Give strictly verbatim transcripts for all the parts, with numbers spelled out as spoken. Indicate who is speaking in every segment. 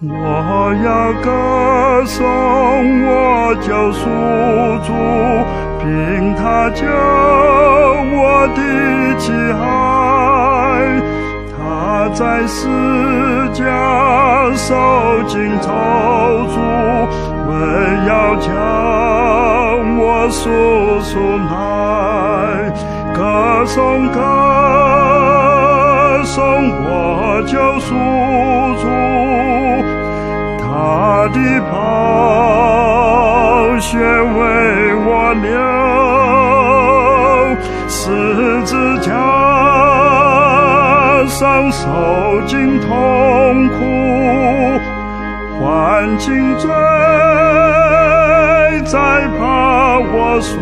Speaker 1: 我要歌颂我救赎主，并祂救我的奇爱。祂在十架受尽咒诅，为要将我赎出来。歌颂歌颂我救赎主，祂的宝血为我流，十字架上受尽痛苦，还清罪债把我赎。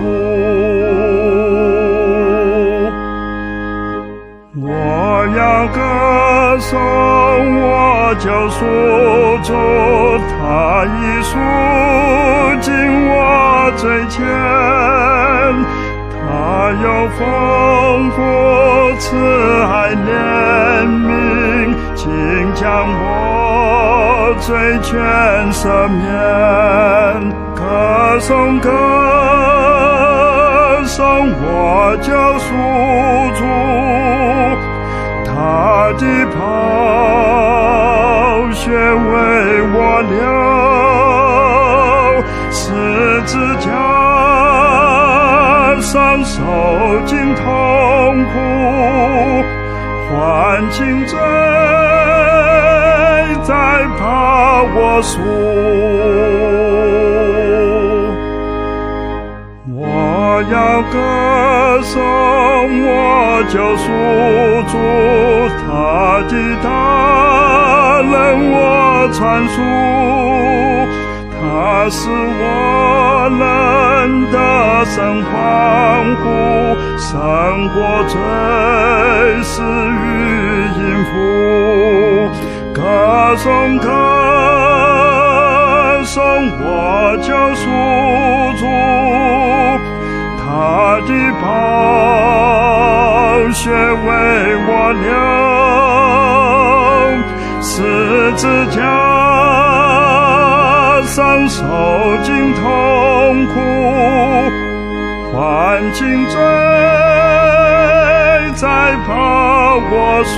Speaker 1: 我要歌颂我救赎主，祂已赎尽我罪愆，祂有丰富慈爱怜悯，今将我罪全赦免。歌颂歌颂我救赎主，祂的宝血为我流，十字架上受尽痛苦，还清罪债把我赎。我要歌颂我救赎主，祂的大能我传述，祂使我能得胜欢呼，胜过罪死与阴府。歌颂歌颂我救赎主，祂的宝血为我流，十字架上受尽痛苦，还清罪债把我赎。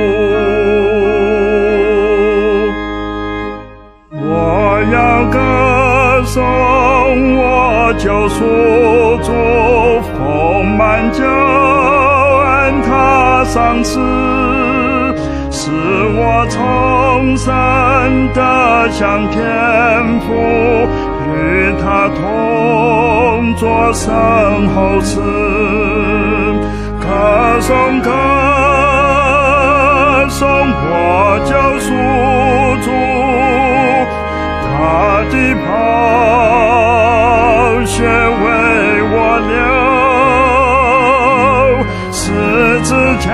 Speaker 1: 我要歌颂我救赎主，丰满救恩祂赏赐，使我重生得享天福，与祂同作神后嗣。歌颂歌颂我救赎主，祂的宝血为我流，十字架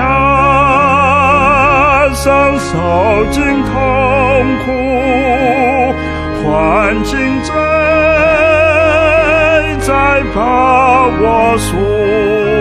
Speaker 1: 上受尽痛苦，还清罪债把我赎。